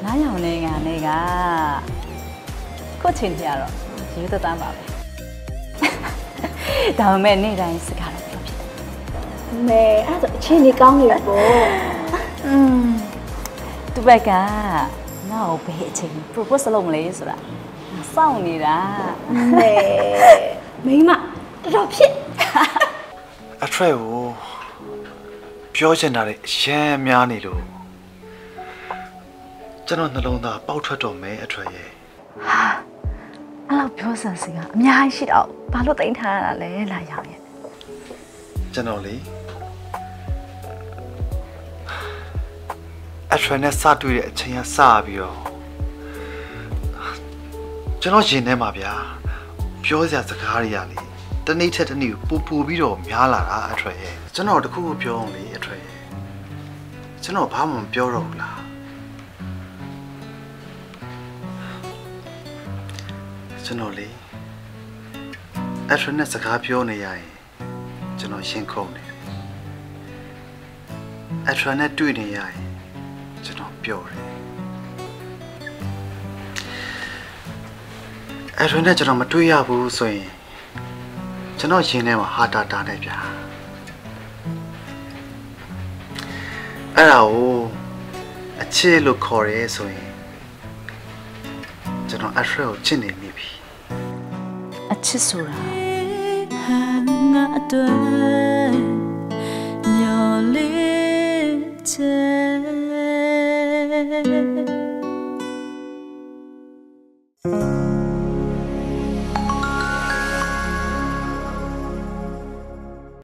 ရောင်နေကခုချိန်ပြတော့ရေသက်တမ်းပါပဲဒါပေမဲ့နေ့တိုင်းစကားတော့ပြောဖြစ်တယ်မဲအဲ့ဒါအချင်းကြီးကောင်းနေပြီပေါ့သူဘက်ကငါ့ကိုဘယ်အချိန် propose လုပ်မလဲဆိုတာစောင့်နေတာမဲမိမတော်ဖြစ်အထရက်ကိုပြောချင်တာလေရမ်းများနေလို့ကျွန်တော်နှလုံးသားပေါက်ထွက်တော့မယ်အထရက်ရဲ့ဟာအဲ့လောက်ပြောစရာစကားအများကြီးရှိတော့ဘာလို့တင်ထားရတာလဲလာရောင်ရဲ့ကျွန်တော်လေအထရက်နဲ့စတွေ့တဲ့အချိန်ကစပြီးတော့ကျွန်တော်ရင်ထဲမှာဗျာပြောစရာစကားတွေကလေတနေ့ထက်တနေ့ပူပြီးတော့များလာတာအထရက်ရဲ့ကျွန်တော်တခုခုပြောအောင်လေအထရက်ရဲ့ကျွန်တော်ဘာမှမပြောတော့ဘူးလားကျွန်တော်လေအထရက်နဲ့စကားပြောနေရရင်ကျွန်တော်ရှင်းခုံနေတယ်အထရက်နဲ့တွေ့နေရရင်ကျွန်တော်ပျော်တယ်အထရက်နဲ့ကျွန်တော်မတွေ့ရဘူးဆိုရင်ကျွန်တော်ရင်ထဲမှာဟာတာနဲ့ဗျာအဲ့ဒါကိုအချစ်လို့ခေါ်ရဲဆိုရင်ကျွန်တော်အထရက်ကိုချစ်နေမိပြီအချစ်ဆိုတာငါအတွက်